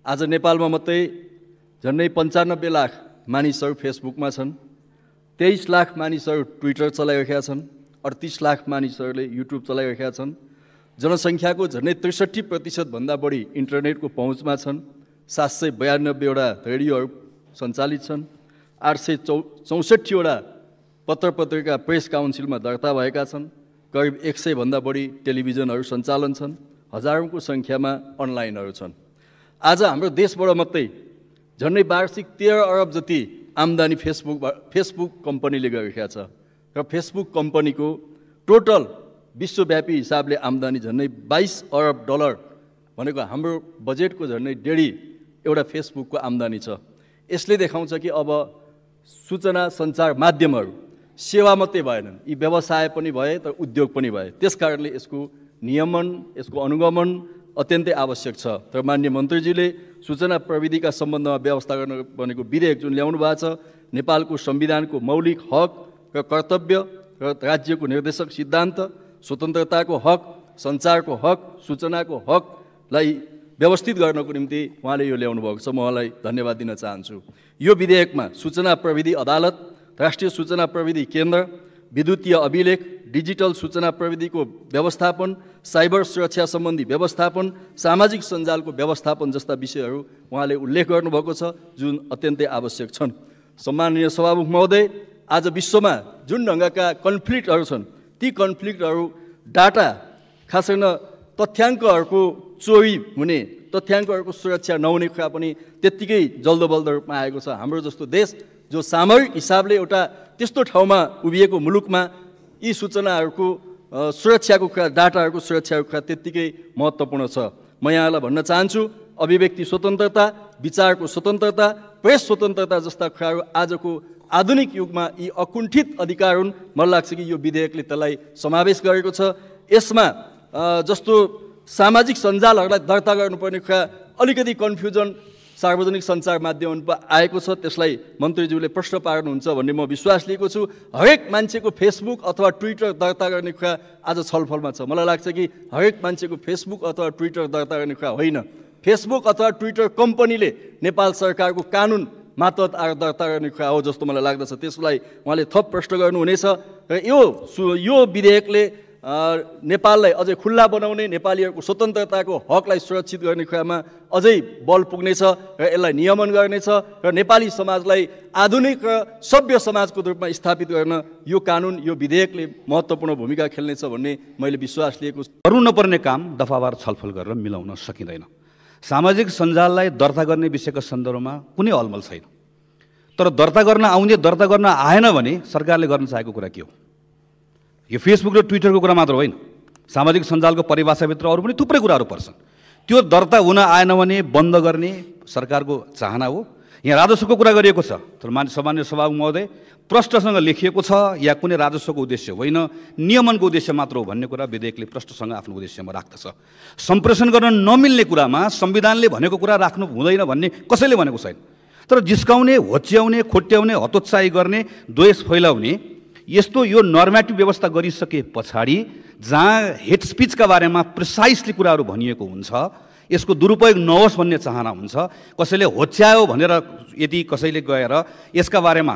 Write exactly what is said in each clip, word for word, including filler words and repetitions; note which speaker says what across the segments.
Speaker 1: आज नेपालमा मात्रै झन्डै पन्चानब्बे लाख मानिसहरू फेसबुकमा छन्, तेइस लाख मानिसहरू ट्विटर चलाइरहेका छन्, अडतिस लाख मानिसहरूले युट्युब चलाइरहेका छन्। जनसङ्ख्याको झन्डै त्रिसठी प्रतिशतभन्दा बढी इन्टरनेटको पहुँचमा छन्। सात सय बयानब्बेवटा रेडियोहरू सञ्चालित छन्। आठ सय चौ चौसठीवटा पत्र पत्रिका प्रेस काउन्सिलमा दर्ता भएका छन्। करिब एक सयभन्दा बढी टेलिभिजनहरू सञ्चालन छन्। हजारौँको सङ्ख्यामा अनलाइनहरू छन्। आज हाम्रो देशबाट मात्रै झन्डै वार्षिक तेह्र अरब जति आम्दानी फेसबुक फेसबुक कम्पनीले गरिरहेका छ र फेसबुक कम्पनीको टोटल विश्वव्यापी हिसाबले आम्दानी झन्डै बाइस अरब डलर भनेको हाम्रो बजेटको झन्डै डेढी एउटा फेसबुकको आम्दानी छ। यसले देखाउँछ कि अब सूचना सञ्चार माध्यमहरू सेवा मात्रै भएनन्, यी व्यवसाय पनि भए तर उद्योग पनि भए। त्यसकारणले यसको नियमन, यसको अनुगमन अत्यन्तै आवश्यक छ। तर माननीय मन्त्रीजीले सूचना प्रविधिका सम्बन्धमा व्यवस्था गर्न बनेको विधेयक जुन ल्याउनु भएको छ, नेपालको संविधानको मौलिक हक र कर्तव्य र राज्यको निर्देशक सिद्धान्त, स्वतन्त्रताको हक, सञ्चारको हक, सूचनाको हकलाई व्यवस्थित गर्नको निम्ति उहाँले यो ल्याउनु भएको छ। म उहाँलाई धन्यवाद दिन चाहन्छु। यो विधेयकमा सूचना प्रविधि अदालत, राष्ट्रिय सूचना प्रविधि केन्द्र, विद्युतीय अभिलेख, डिजिटल सूचना प्रविधिको व्यवस्थापन, साइबर सुरक्षा सम्बन्धी व्यवस्थापन, सामाजिक सञ्जालको व्यवस्थापन जस्ता विषयहरू उहाँले उल्लेख गर्नुभएको छ जुन अत्यन्तै आवश्यक छन्। सम्माननीय सभामुख महोदय, आज विश्वमा जुन ढङ्गका कन्फ्लिक्टहरू छन् ती कन्फ्लिक्टहरू डाटा, खास गर्न तथ्याङ्कहरूको चोरी हुने, तथ्याङ्कहरूको सुरक्षा नहुने कुरा पनि त्यत्तिकै जल्दो बल्दो रूपमा आएको छ। हाम्रो जस्तो देश जो सामरिक हिसाबले एउटा त्यस्तो ठाउँमा उभिएको मुलुकमा यी सूचनाहरूको सुरक्षाको कुरा, डाटाहरूको सुरक्षाको कुरा त्यत्तिकै महत्त्वपूर्ण छ। म यहाँलाई भन्न चाहन्छु, अभिव्यक्ति स्वतन्त्रता, विचारको स्वतन्त्रता, प्रेस स्वतन्त्रता जस्ता कुराहरू आजको आधुनिक युगमा यी अकुण्ठित अधिकार हुन्। मलाई लाग्छ कि यो विधेयकले त्यसलाई समावेश गरेको छ। यसमा जस्तो सामाजिक सञ्जालहरूलाई दर्ता गर्नुपर्ने कुरा अलिकति कन्फ्युजन सार्वजनिक सञ्चार माध्यममा आएको छ, त्यसलाई मन्त्रीज्यूले प्रश्न पार्नुहुन्छ भन्ने म विश्वास लिएको छु। हरेक मान्छेको फेसबुक अथवा ट्विटर दर्ता गर्ने कुरा आज छलफलमा छ। मलाई लाग्छ कि हरेक मान्छेको फेसबुक अथवा ट्विटर दर्ता गर्ने कुरा होइन, फेसबुक अथवा ट्विटर कम्पनीले नेपाल सरकारको कानुन मातहत आएर दर्ता गर्ने कुरा हो जस्तो मलाई लाग्दछ। त्यसलाई उहाँले थप प्रश्न गर्नुहुनेछ र यो यो विधेयकले नेपाललाई अझै खुल्ला बनाउने, नेपालीहरूको स्वतन्त्रताको हकलाई सुरक्षित गर्ने कुरामा अझै बल पुग्नेछ र यसलाई नियमन गर्नेछ र नेपाली समाजलाई आधुनिक र सभ्य समाजको रूपमा स्थापित गर्न यो कानुन, यो विधेयकले महत्त्वपूर्ण भूमिका खेल्नेछ भन्ने मैले विश्वास लिएको छु।
Speaker 2: गर्नु नपर्ने काम दफावार छलफल गरेर मिलाउन सकिँदैन। सामाजिक सञ्जाललाई दर्ता गर्ने विषयको सन्दर्भमा कुनै अलमल छैन, तर दर्ता गर्न आउने, दर्ता गर्न आएन भने सरकारले गर्न चाहेको कुरा के हो? यो फेसबुक र ट्विटरको कुरा मात्र होइन, सामाजिक सञ्जालको परिभाषाभित्र अरू पनि थुप्रै कुराहरू पर्छन्। त्यो दर्ता हुन आएन भने बन्द गर्ने सरकारको चाहना हो। यहाँ राजस्वको कुरा गरिएको छ, तर मान्य सामान्य सभामुख महोदय, प्रष्टसँग लेखिएको छ या कुनै राजस्वको उद्देश्य होइन, नियमनको उद्देश्य मात्र हो भन्ने कुरा विधेयकले प्रष्टसँग आफ्नो उद्देश्यमा राख्दछ। सम्प्रेषण गर्न नमिल्ने कुरामा संविधानले भनेको कुरा राख्नु हुँदैन भन्ने कसैले भनेको छैन, तर जिस्काउने, होच्याउने, खोट्याउने, हतोत्साही गर्ने, द्वेष फैलाउने यस्तो यो नर्मेटिभ व्यवस्था गरिसके पछाडि जहाँ हेट स्पिचका बारेमा प्रिसाइसली कुराहरू भनिएको हुन्छ, यसको दुरुपयोग नहोस् भन्ने चाहना हुन्छ। कसैले होच्यायो भनेर यदि कसैले गएर यसका बारेमा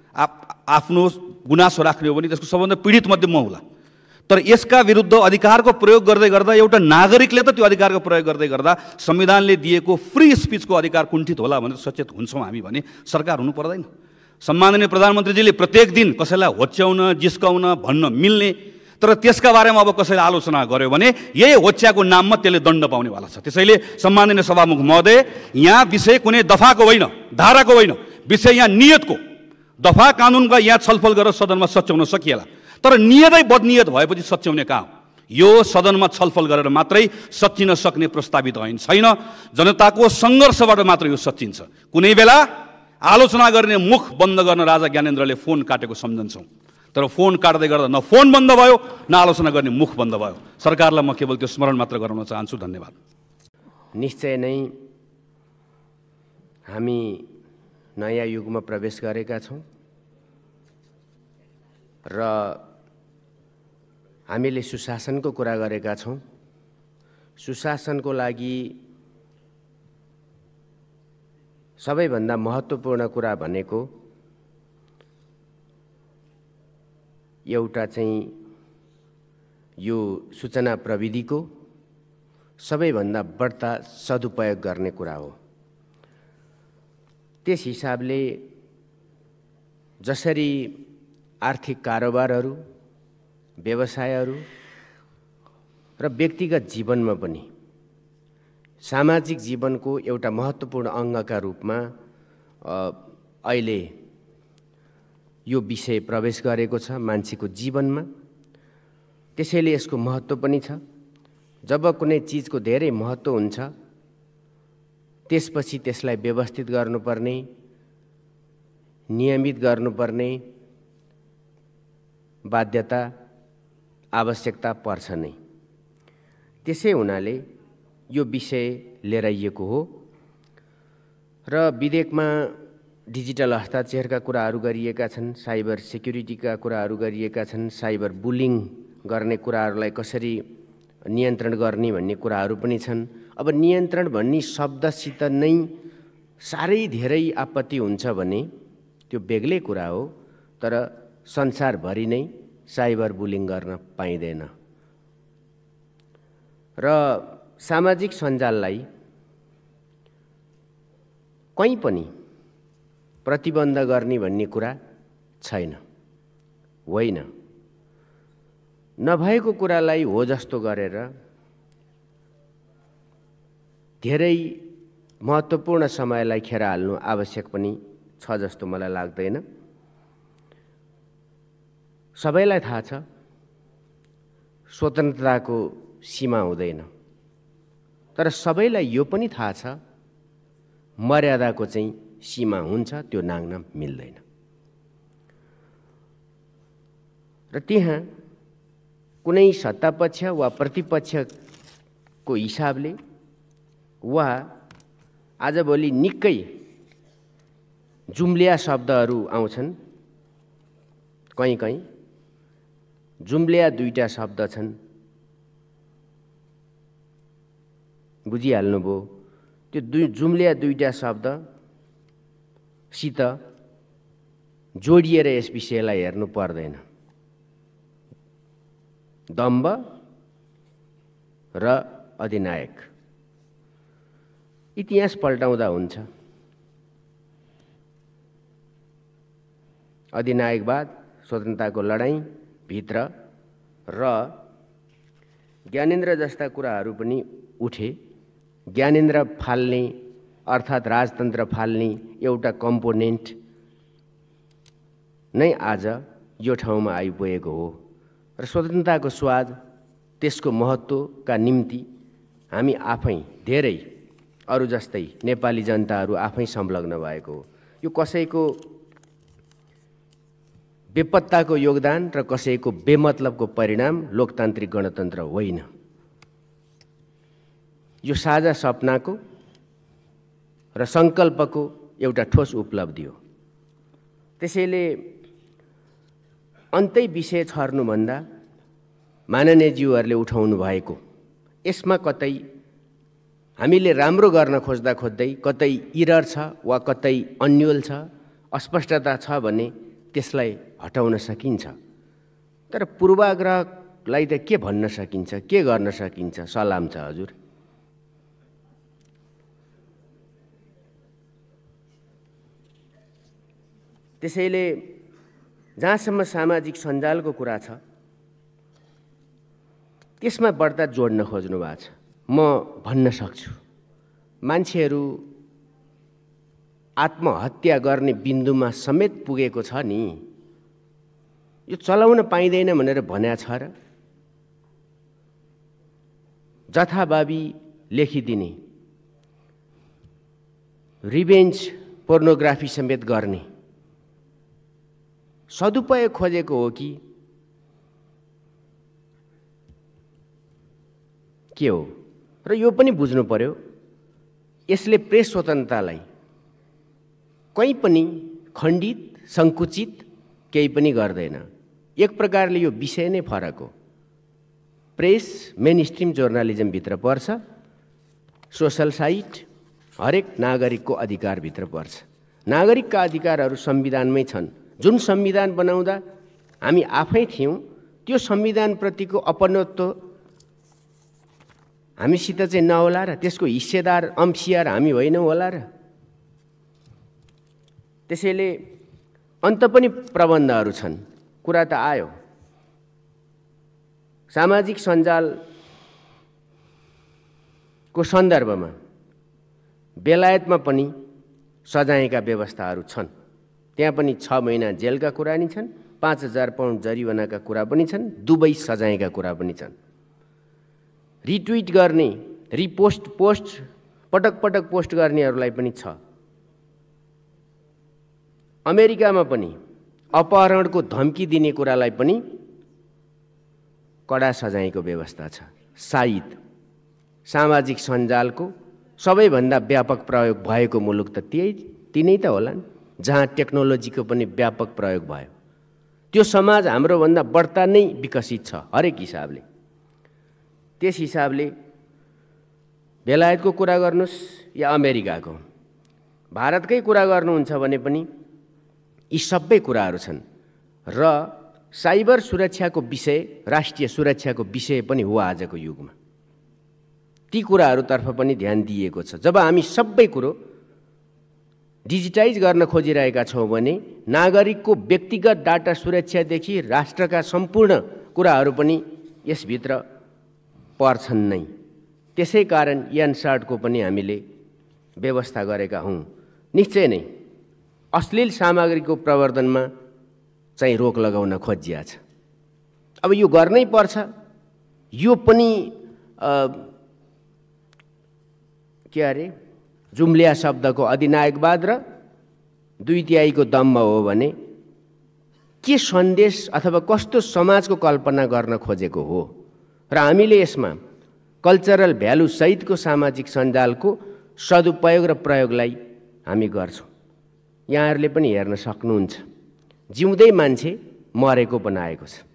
Speaker 2: आफ्नो गुनासो राख्ने हो भने त्यसको सबभन्दा पीडित मध्ये म होला। तर यसका विरुद्ध अधिकारको प्रयोग गर्दै गर्दा एउटा नागरिकले त त्यो अधिकारको प्रयोग गर्दै गर्दा संविधानले दिएको फ्री स्पिचको अधिकार कुण्ठित होला भनेर सचेत हुन्छौँ हामी भने सरकार हुनु पर्दैन। सम्माननीय प्रधानमन्त्रीजीले प्रत्येक दिन कसैलाई होच्याउन, जिस्काउन, भन्न मिल्ने, तर त्यसका बारेमा अब कसैले आलोचना गर्यो भने यही होच्याको नाममा त्यसले दण्ड पाउनेवाला छ। त्यसैले सम्माननीय सभामुख महोदय, यहाँ विषय कुनै दफाको होइन, धाराको होइन, विषय यहाँ नियतको, दफा कानुनका यहाँ छलफल गरेर सदनमा सच्याउन सकिएला, तर नियतै बदनियत भएपछि सच्याउने कहाँ हो? यो सदनमा छलफल गरेर मात्रै सच्चिन सक्ने प्रस्तावित ऐन छैन। जनताको सङ्घर्षबाट मात्र यो सच्चिन्छ। कुनै बेला आलोचना गर्ने मुख बन्द गर्न राजा ज्ञानेन्द्रले फोन काटेको सम्झन्छौँ, तर फोन काट्दै गर्दा न फोन बन्द भयो न आलोचना गर्ने मुख बन्द भयो। सरकारलाई म केवल त्यो स्मरण मात्र गराउन चाहन्छु। धन्यवाद।
Speaker 3: निश्चय नै हामी नयाँ युगमा प्रवेश गरेका छौँ र हामीले सुशासनको कुरा गरेका छौँ। सुशासनको लागि सबैभन्दा महत्त्वपूर्ण कुरा भनेको एउटा चाहिँ यो सूचना प्रविधिको सबैभन्दा बढ्ता सदुपयोग गर्ने कुरा हो। त्यस हिसाबले जसरी आर्थिक कारोबारहरू, व्यवसायहरू र व्यक्तिगत जीवनमा पनि सामाजिक जीवनको एउटा महत्त्वपूर्ण अङ्गका रूपमा अहिले यो विषय प्रवेश गरेको छ मान्छेको जीवनमा। त्यसैले यसको महत्त्व पनि छ। जब कुनै चिजको धेरै महत्त्व हुन्छ त्यसपछि त्यसलाई व्यवस्थित गर्नुपर्ने, नियमित गर्नुपर्ने बाध्यता, आवश्यकता पर्छ नै। त्यसै हुनाले यो विषय लिएर आइएको हो र विधेयकमा डिजिटल हस्ताक्षरका कुराहरू गरिएका छन्, साइबर सेक्युरिटीका कुराहरू गरिएका छन्, साइबर बुलिङ गर्ने कुराहरूलाई कसरी नियन्त्रण गर्ने भन्ने कुराहरू पनि छन्। अब नियन्त्रण भन्ने शब्दसित नै साह्रै धेरै आपत्ति हुन्छ भने त्यो बेग्लै कुरा हो, तर संसारभरि नै साइबर बुलिङ गर्न पाइँदैन। र सामाजिक सञ्जाललाई कहीँ पनि प्रतिबन्ध गर्ने भन्ने कुरा छैन, होइन। नभएको कुरालाई हो जस्तो गरेर धेरै महत्त्वपूर्ण समयलाई खेर हाल्नु आवश्यक पनि छ जस्तो मलाई लाग्दैन। सबैलाई थाहा छ स्वतन्त्रताको सीमा हुँदैन, तर सबैलाई यो पनि थाहा छ मर्यादाको चाहिँ सीमा हुन्छ, त्यो नाघ्न मिल्दैन। र त्यहाँ कुनै सत्तापक्ष वा प्रतिपक्षको हिसाबले वा आजभोलि निकै जुम्लिया शब्दहरू आउँछन्। कहीँ कहीँ जुम्लिया दुईटा शब्द छन्, बुझिहाल्नुभयो। त्यो दुई जुम्लिया दुईटा शब्दसित जोडिएर यस विषयलाई हेर्नु पर्दैन। दम्भ र अधिनायक, इतिहास पल्टाउँदा हुन्छ। अधिनायकवाद, स्वतन्त्रताको लडाईँ भित्र र ज्ञानेन्द्र जस्ता कुराहरू पनि उठे। ज्ञानेन्द्र फाल्ने अर्थात् राजतन्त्र फाल्ने एउटा कम्पोनेन्ट नै आज यो ठाउँमा आइपुगेको हो। र स्वतन्त्रताको स्वाद, त्यसको महत्त्वका निम्ति हामी आफै धेरै अरू जस्तै नेपाली जनताहरू आफै संलग्न भएको हो। यो कसैको बेपत्ताको योगदान र कसैको बेमतलबको परिणाम लोकतान्त्रिक गणतन्त्र होइन। यो साझा सपनाको र सङ्कल्पको एउटा ठोस उपलब्धि हो। त्यसैले अन्तै विषय छर्नुभन्दा माननीयज्यूहरूले उठाउनु भएको यसमा कतै हामीले राम्रो गर्न खोज्दा खोज्दै कतै इरर छ वा कतै अन्यल छ, अस्पष्टता छ भने त्यसलाई हटाउन सकिन्छ। तर पूर्वाग्रहलाई त के भन्न सकिन्छ, के गर्न सकिन्छ? सलाम छ हजुर। त्यसैले जहाँसम्म सामाजिक सञ्जालको कुरा छ त्यसमा बढ्ता जोड्न खोज्नु भएको छ। म भन्न सक्छु मान्छेहरू आत्महत्या गर्ने बिन्दुमा समेत पुगेको छ नि। यो चलाउन पाइँदैन भनेर भन्या छ र? जथाभावी लेखिदिने, रिभेन्ज पोर्नोग्राफी समेत गर्ने सदुपयोग खोजेको हो कि के हो? र यो पनि बुझ्नु पर्यो, यसले प्रेस स्वतन्त्रतालाई कहीँ पनि खण्डित, सङ्कुचित केही पनि गर्दैन। एक प्रकारले यो विषय नै फरक हो। प्रेस मेन स्ट्रिम जर्नलिजमभित्र पर्छ, सोसल साइट हरेक नागरिकको अधिकारभित्र पर्छ। नागरिकका अधिकारहरू संविधानमै छन्। जुन संविधान बनाउँदा हामी आफै थियौँ, त्यो संविधानप्रतिको अपनत्व हामीसित चाहिँ नहोला र त्यसको हिस्सेदार अंशियार हामी होइनौँ होला र। त्यसैले अन्त पनि प्रबन्धहरू छन्। कुरा त आयो, सामाजिक सञ्जालको सन्दर्भमा बेलायतमा पनि सजायका व्यवस्थाहरू छन्। त्यहाँ पनि छ महिना जेलका कुरा नि छन्, पाँच हजार पाउन्ड जरिवानाका कुरा पनि छन्, दुवै सजायका कुरा पनि छन्। रिट्विट गर्ने, रिपोस्ट पोस्ट पटक पटक पोस्ट गर्नेहरूलाई पनि छ। अमेरिकामा पनि अपहरणको धम्की दिने कुरालाई पनि कडा सजायको व्यवस्था छ। सायद सामाजिक सञ्जालको सबैभन्दा व्यापक प्रयोग भएको मुलुक त त्यही तिनै त होलान् जहाँ टेक्नोलोजीको पनि व्यापक प्रयोग भयो। त्यो समाज हाम्रोभन्दा बढ्ता नै विकसित छ हरेक हिसाबले। त्यस हिसाबले बेलायतको कुरा गर्नुस् या अमेरिकाको, भारतकै कुरा गर्नुहुन्छ भने पनि यी सबै कुराहरू छन्। र साइबर सुरक्षाको विषय राष्ट्रिय सुरक्षाको विषय पनि हो आजको युगमा। ती कुराहरूतर्फ पनि ध्यान दिएको छ। जब हामी सबै कुरो डिजिटाइज गर्न खोजिरहेका छौँ भने नागरिकको व्यक्तिगत डाटा सुरक्षादेखि राष्ट्रका सम्पूर्ण कुराहरू पनि यसभित्र पर्छन् नै। त्यसै कारण यानसार्टको पनि हामीले व्यवस्था गरेका हौँ। निश्चय नै अश्लील सामग्रीको प्रवर्धनमा चाहिँ रोक लगाउन खोजिया छ। अब यो गर्नै पर्छ। यो पनि के अरे जुम्लिया शब्दको अधिनायकवाद र दुई तिहाईको दम्भ हो भने के सन्देश अथवा कस्तो समाजको कल्पना गर्न खोजेको हो। र हामीले यसमा कल्चरल भ्यालु सहितको सामाजिक सञ्जालको सदुपयोग र प्रयोगलाई हामी गर्छौँ। यहाँहरूले पनि हेर्न सक्नुहुन्छ, जिउँदै मान्छे मरेको बनाएको छ।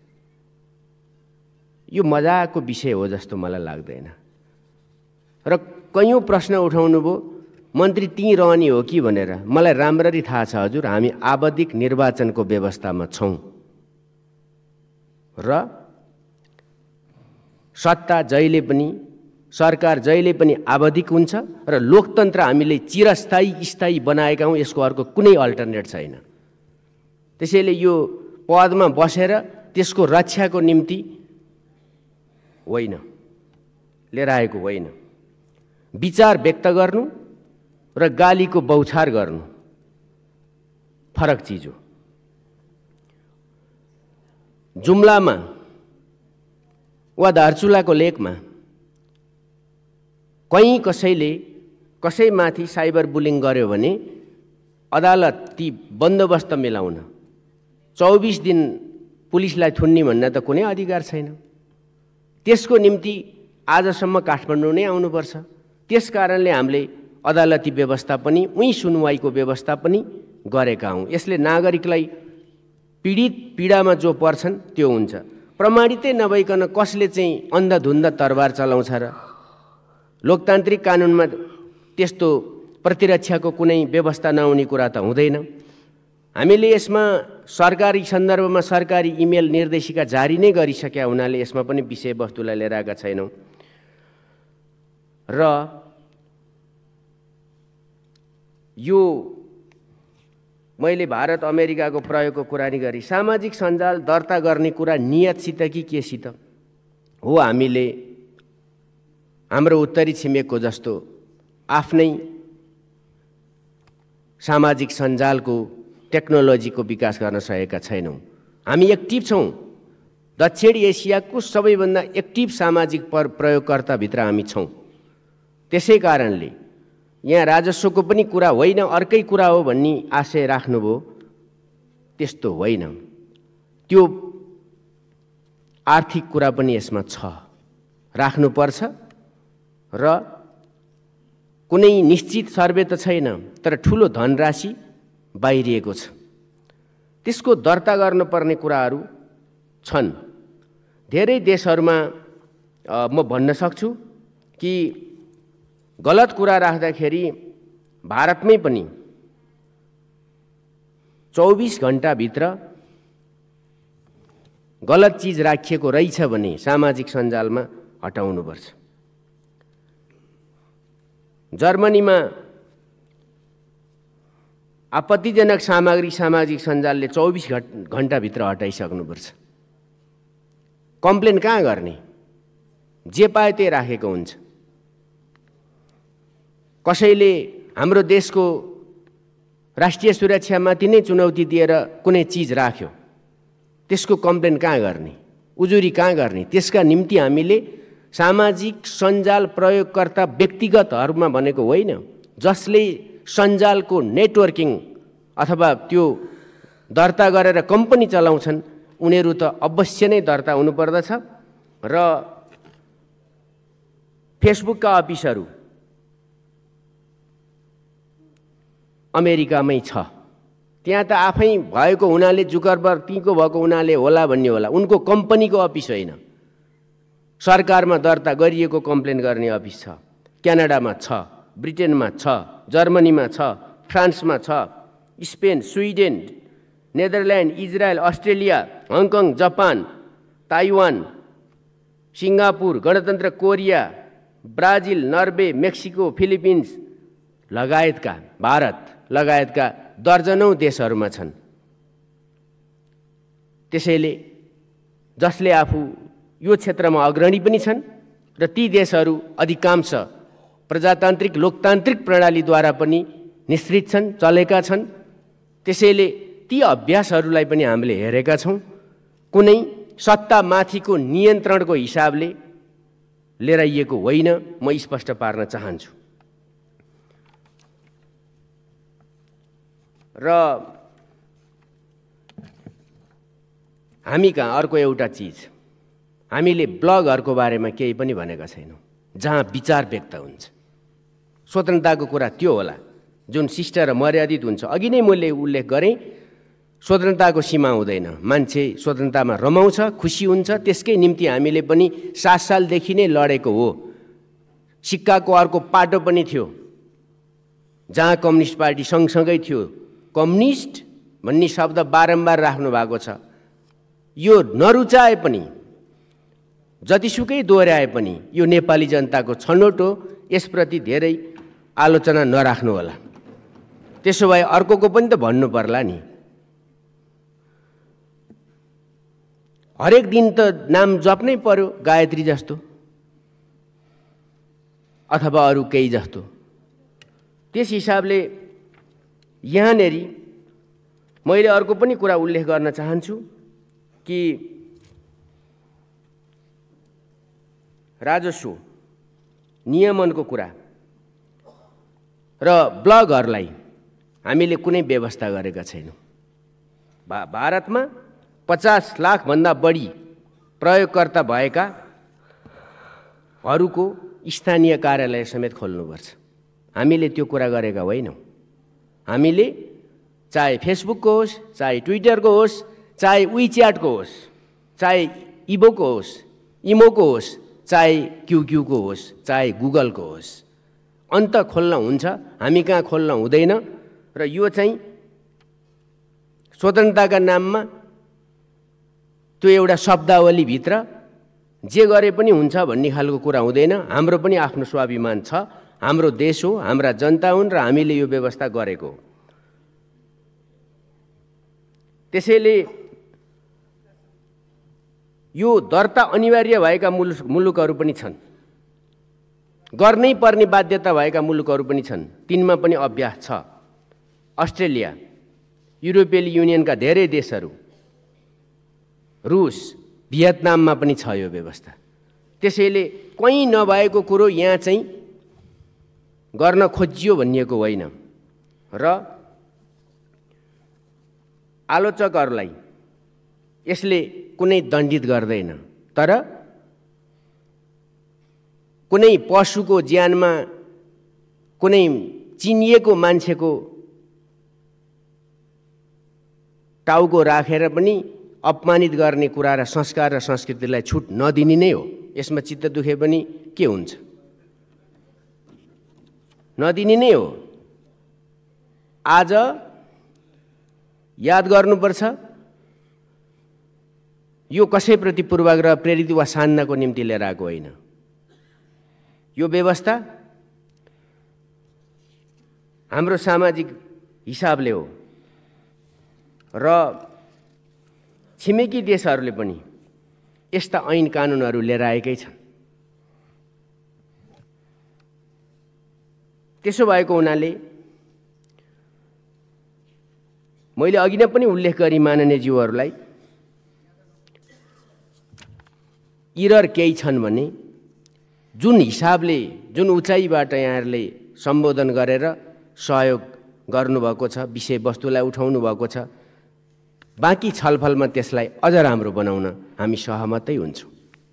Speaker 3: यो मजाको विषय हो जस्तो मलाई लाग्दैन। र कयौँ प्रश्न उठाउनु भयो, मन्त्री त्यहीँ रहने हो कि भनेर। मलाई राम्ररी थाहा छ हजुर, हामी आवधिक निर्वाचनको व्यवस्थामा छौँ र सत्ता जहिले पनि, सरकार जहिले पनि आवधिक हुन्छ र लोकतन्त्र हामीले चिरस्थायी स्थायी बनाएका हौँ। यसको अर्को कुनै अल्टरनेट छैन। त्यसैले यो पदमा बसेर त्यसको रक्षाको निम्ति होइन, लिएर आएको होइन। विचार व्यक्त गर्नु र गालीको बौछार गर्नु फरक चिज हो। जुम्लामा वा दार्चुलाको लेकमा कहीँ कसैले कसैमाथि साइबर बुलिङ गर्यो भने अदालत ती बन्दोबस्त मिलाउन चौबिस दिन पुलिसलाई थुन्ने भन्न त कुनै अधिकार छैन। त्यसको निम्ति आजसम्म काठमाडौँ नै आउनुपर्छ। त्यस कारणले हामीले अदालती व्यवस्था पनि, उही सुनवाईको व्यवस्था पनि गरेका हौँ। यसले नागरिकलाई पीडित पीडामा जो पर्छन् त्यो हुन्छ। प्रमाणितै नभइकन कसले चाहिँ अन्धधुन्ध तरबार चलाउँछ र? लोकतान्त्रिक कानुनमा त्यस्तो प्रतिरक्षाको कुनै व्यवस्था नहुने कुरा त हुँदैन। हामीले यसमा सरकारी सन्दर्भमा सरकारी इमेल निर्देशिका जारी नै गरिसकेका हुनाले यसमा पनि विषयवस्तुलाई लिएर आएका छैनौँ। र यो मैले भारत अमेरिकाको प्रयोगको कुरा नि गरी सामाजिक सञ्जाल दर्ता गर्ने कुरा नियतसित कि केसित हो। हामीले हाम्रो उत्तरी छिमेकको जस्तो आफ्नै सामाजिक सञ्जालको टेक्नोलोजीको विकास गर्न सकेका छैनौँ। हामी एक्टिभ छौँ। दक्षिण एसियाको सबैभन्दा एक्टिभ सामाजिक प्रयोगकर्ताभित्र हामी छौँ। त्यसै कारणले यहाँ राजस्वको पनि कुरा होइन, अर्कै कुरा हो भन्ने आशय राख्नुभयो, त्यस्तो होइन। त्यो आर्थिक कुरा पनि यसमा छ, राख्नुपर्छ। र कुनै निश्चित सर्वे त छैन, तर ठुलो धनराशि बाहिरिएको छ। त्यसको दर्ता गर्नुपर्ने कुराहरू छन्। धेरै देशहरूमा म भन्न सक्छु कि गलत कुरा राख्दाखेरि भारतमै पनि चौबीस घण्टाभित्र गलत चिज राखिएको रहेछ भने सामाजिक सञ्जालमा हटाउनुपर्छ। जर्मनीमा आपत्तिजनक सामग्री सामाजिक सञ्जालले चौबीस घण्टाभित्र हटाइसक्नुपर्छ। कम्प्लेन कहाँ गर्ने? जे पाए त्यही राखेको हुन्छ। कसैले हाम्रो देशको राष्ट्रिय सुरक्षामाथि नै चुनौती दिएर कुनै चिज राख्यो, त्यसको कम्प्लेन कहाँ गर्ने? उजुरी कहाँ गर्ने? त्यसका निम्ति हामीले सामाजिक सञ्जाल प्रयोगकर्ता व्यक्तिगतहरूमा भनेको होइन, जसले सञ्जालको नेटवर्किङ अथवा त्यो दर्ता गरेर कम्पनी चलाउँछन्, उनीहरू त अवश्य नै दर्ता हुनुपर्दछ। र फेसबुकका अफिसहरू अमेरिकामै छ, त्यहाँ त आफै भएको हुनाले जुकरबर्ग तीको भएको हुनाले होला भन्ने होला, उनको कम्पनीको अफिस होइन, सरकारमा दर्ता गरिएको कम्प्लेन गर्ने अफिस छ। क्यानाडामा छ, ब्रिटेनमा छ, जर्मनीमा छ, फ्रान्समा छ, Spain, Sweden, Netherlands, Israel, Australia, Hong Kong, Japan, Taiwan, Singapore, गणतन्त्र Korea, Brazil, Norway, Mexico, Philippines लगायतका, भारत लगायतका दर्जनौं देशहरूमा छन्। त्यसैले जसले आफू यो क्षेत्रमा अग्रणी पनि छन् र ती देशहरू अधिकांश प्रजातान्त्रिक लोकतान्त्रिक प्रणालीद्वारा पनि निश्चित छन्, चलेका छन्। त्यसैले ती अभ्यासहरूलाई पनि हामीले हेरेका छौँ। कुनै सत्तामाथिको नियन्त्रणको हिसाबले लिएर आइएको होइन, म स्पष्ट पार्न चाहन्छु। र हामी कहाँ अर्को एउटा चिज, हामीले ब्लगहरूको बारेमा केही पनि भनेका छैनौँ, जहाँ विचार व्यक्त हुन्छ। स्वतन्त्रताको कुरा त्यो होला जुन शिष्ट र मर्यादित हुन्छ। अघि नै मैले उल्लेख गरेँ, स्वतन्त्रताको सीमा हुँदैन। मान्छे स्वतन्त्रतामा रमाउँछ, खुसी हुन्छ, त्यसकै निम्ति हामीले पनि सात सालदेखि नै लडेको हो। सिक्काको अर्को पाटो पनि थियो, जहाँ कम्युनिस्ट पार्टी सँगसँगै थियो। कम्युनिस्ट भन्ने शब्द बारम्बार राख्नु भएको छ। यो नरुचाए पनि, जतिसुकै दोहोऱ्याए पनि यो नेपाली जनताको छनौट हो, यसप्रति धेरै आलोचना नराख्नु होला। त्यसो भए अर्कोको पनि त भन्नु पर्ला नि। हरेक दिन त नाम जप्नै पर्यो, गायत्री जस्तो अथवा अरू केही जस्तो। त्यस हिसाबले यहाँनेरि मैले अर्को पनि कुरा उल्लेख गर्न चाहन्छु कि राजस्व नियमनको कुरा र ब्लगहरूलाई हामीले कुनै व्यवस्था गरेका छैनौँ। भा भारतमा पचास लाखभन्दा बढी प्रयोगकर्ता भएकाहरूको स्थानीय कार्यालय समेत खोल्नुपर्छ। हामीले त्यो कुरा गरेका होइनौँ। हामीले चाहे फेसबुकको होस्, चाहे ट्विटरको होस्, चाहे विच्याटको होस्, चाहे इबोको होस्, इमोको होस्, चाहे क्युक्युको होस्, चाहे गुगलको होस्, अन्त खोल्न हुन्छ, हामी कहाँ खोल्न हुँदैन। र यो चाहिँ स्वतन्त्रताका नाममा त्यो एउटा शब्दावलीभित्र जे गरे पनि हुन्छ भन्ने खालको कुरा हुँदैन। हाम्रो पनि आफ्नो स्वाभिमान छ, हाम्रो देश हो, हाम्रा जनता हुन् र हामीले यो व्यवस्था गरेको। त्यसैले यो दर्ता अनिवार्य भएका मुलुक मुलुकहरू पनि छन्, गर्नै पर्ने बाध्यता भएका मुलुकहरू पनि छन्, तिनमा पनि अभ्यास छ। अस्ट्रेलिया, युरोपियन युनियनका धेरै देशहरू, रुस, भियतनाममा पनि छ यो व्यवस्था। त्यसैले कहीँ नभएको कुरो यहाँ चाहिँ गर्न खोजियो भनिएको होइन। र आलोचकहरूलाई यसले कुनै दण्डित गर्दैन, तर कुनै पशुको ज्यानमा कुनै चिनिएको मान्छेको टाउको राखेर पनि अपमानित गर्ने कुरा र संस्कार र संस्कृतिलाई छुट नदिने नै हो। यसमा चित्त दुखे पनि के हुन्छ, नदिने नै हो। आज याद गर्नुपर्छ, यो कसैप्रति पूर्वाग्रह प्रेरित वा सान्नको निम्ति लिएर आएको होइन। यो व्यवस्था हाम्रो सामाजिक हिसाबले हो र छिमेकी देशहरूले पनि यस्ता ऐन कानुनहरू लिएर आएकै छन्। त्यसो भएको हुनाले मैले अघि नै पनि उल्लेख गरी माननीय ज्यूहरूलाई इरर केही छन् भने जुन हिसाबले जुन उचाइबाट यहाँहरूले सम्बोधन गरेर सहयोग गर्नुभएको छ, विषयवस्तुलाई उठाउनु भएको छ, बाँकी छलफलमा त्यसलाई अझ राम्रो बनाउन हामी सहमतै हुन्छौँ।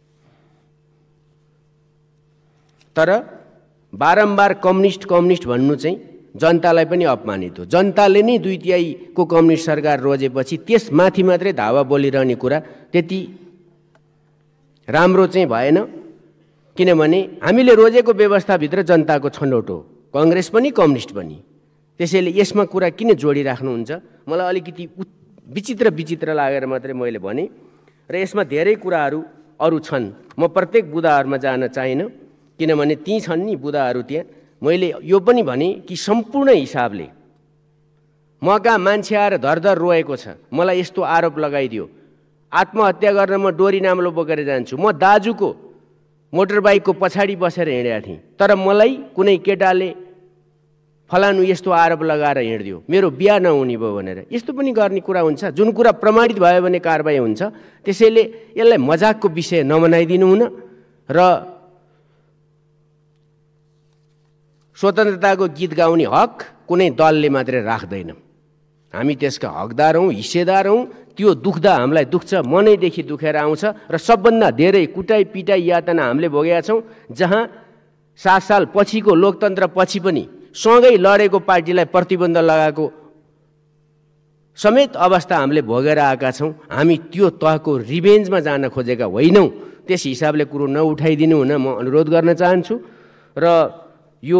Speaker 3: तर बारम्बार कम्युनिस्ट कम्युनिस्ट भन्नु चाहिँ जनतालाई पनि अपमानित हो। जनताले नै दुई तिहाईको कम्युनिस्ट सरकार रोजेपछि त्यसमाथि मात्रै धावा बोलिरहने कुरा त्यति राम्रो चाहिँ भएन, किनभने हामीले रोजेको व्यवस्थाभित्र जनताको छनौट हो, कांग्रेस पनि कम्युनिस्ट पनि। त्यसैले यसमा कुरा किन जोडिराख्नुहुन्छ, मलाई अलिकति विचित्र विचित्र लागेर मात्रै मैले भने र यसमा धेरै कुराहरू अरू छन्। म प्रत्येक बुदाहरूमा जान चाहिनँ, किनभने ती छन् नि बुदाहरू त्यहाँ। मैले यो पनि भने कि सम्पूर्ण हिसाबले म कहाँ मान्छे आएर धरधर रोएको छ, मलाई यस्तो आरोप लगाइदियो, आत्महत्या गर्न म डोरी नाम्लो बोकेर जान्छु। म दाजुको मोटरबाइकको पछाडि बसेर हिँडेको थिएँ, तर मलाई कुनै केटाले फलानु यस्तो आरोप लगाएर हिँड्दियो, मेरो बिहा नहुने भयो भनेर। यस्तो पनि गर्ने कुरा हुन्छ? जुन कुरा प्रमाणित भयो भने कारबाही हुन्छ। त्यसैले यसलाई मजाकको विषय नबनाइदिनु हुन र स्वतन्त्रताको गीत गाउने हक कुनै दलले मात्रै राख्दैन। हामी त्यसका हकदार हौँ, हिस्सेदार हौँ। त्यो दुख्दा हामीलाई दुख्छ, मनैदेखि दुखेर आउँछ र सबभन्दा धेरै कुटाइ पिटाइ यातना हामीले भोगेका छौँ। जहाँ सात साल पछिको लोकतन्त्र पछि पनि सँगै लडेको पार्टीलाई प्रतिबन्ध लगाएको समेत अवस्था हामीले भोगेर आएका छौँ। हामी त्यो तहको रिभेन्जमा जान खोजेका होइनौँ। त्यस हिसाबले कुरो नउठाइदिनु हुन म अनुरोध गर्न चाहन्छु र यो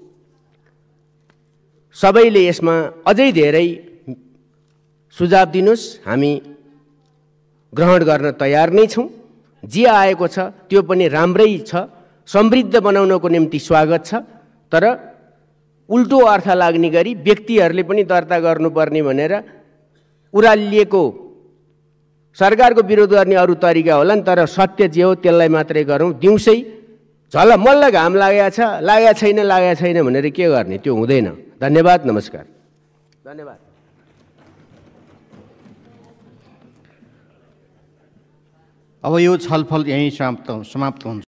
Speaker 3: सबैले यसमा अझै धेरै सुझाव दिनुहोस्, हामी ग्रहण गर्न तयार नै छौँ। जे आएको छ त्यो पनि राम्रै छ, समृद्ध बनाउनको निम्ति स्वागत छ। तर उल्टो अर्थ लाग्ने गरी व्यक्तिहरूले पनि दर्ता गर्नुपर्ने भनेर उरालिएको सरकारको विरोध गर्ने अरू तरिका होलान्, तर सत्य जे हो त्यसलाई मात्रै गरौँ। दिउँसै झल मल्ल घाम लागेको छ, लागेको छैन लागेको छैन भनेर के गर्ने, त्यो हुँदैन। धन्यवाद, नमस्कार। धन्यवाद।
Speaker 4: अब यो छलफल यहीँ समाप्त समाप्त हुन्छ।